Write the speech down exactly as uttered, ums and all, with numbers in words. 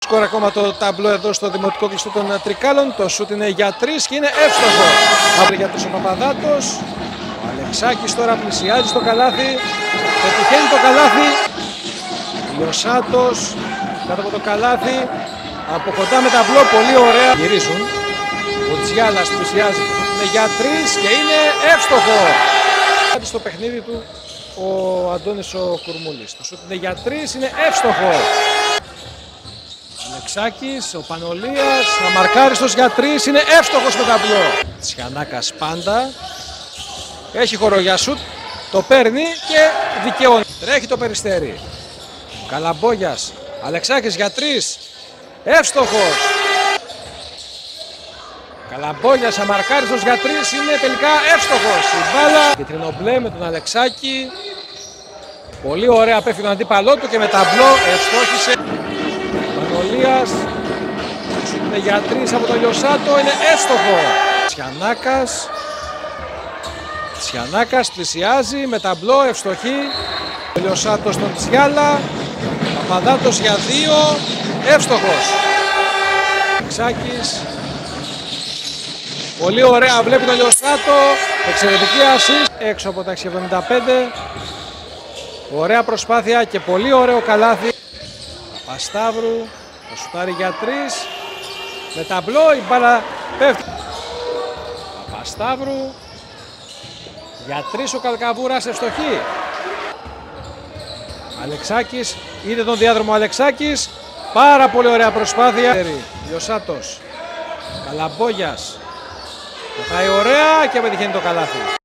σκορ ακόμα το ταμπλό εδώ στο δημοτικό κλειστό των Τρικάλων. Το σούτ είναι για τρεις και είναι εύστοχο. Αύριο για τους ο Παπαδάτος. Ο Αλεξάκης τώρα πλησιάζει στο καλάθι. Πετυχαίνει το καλάθι. Λιωσάτος κάτω από το καλάθι. Από κοντά με ταμπλό, πολύ ωραία. Γυρίζουν. Ο Τζιάλας πλησιάζει. Είναι για τρεις και είναι εύστοχο. Στο παιχνίδι του ο Αντώνης ο Κουρμούλης. Το σούτ είναι για τρεις, είναι εύστοχο. Αλεξάκης, ο Πανολίας, αμαρκάριστος για τρεις, είναι εύστοχος με ταμπλό. Τσιανάκας πάντα. Έχει χώρο για σούτ, το παίρνει και δικαιώνει. Τρέχει το Περιστέρι. Καλαμπόγιας, Αλεξάκης για τρεις, εύστοχος. Καλαμπόγιας, αμαρκάριστος για τρεις, είναι τελικά εύστοχος. Η μπάλα κυτρινομπλε με τον Αλεξάκη. Πολύ ωραία πέφτει τον αντίπαλό του και με ταμπλό ευστόχησε. Πανολίας, είναι για τρεις από τον Λιωσάτο, είναι εύστοχο. Τσιανάκας, Τσιανάκας πλησιάζει με ταμπλό, ευστοχή. Ο Λιωσάτος στον Τσιάλα, Παπαδάτος για δύο, εύστοχος. Αλεξάκης, πολύ ωραία, βλέπει τον Λιωσάτο, εξαιρετική ασίστ, έξω από τα έξι εβδομήντα πέντε. Ωραία προσπάθεια και πολύ ωραίο καλάθι. Παπασταύρου, θα σουτάρει για τρεις, με ταμπλό η μπάλα πέφτει. Παπασταύρου, για τρεις ο Καλκαβούρας, ευστοχή. Αλεξάκης, είδε τον διάδρομο Αλεξάκης, πάρα πολύ ωραία προσπάθεια. Λιωσάτος, Καλαμπόγιας, πάει ωραία και πετυχαίνει το καλάθι.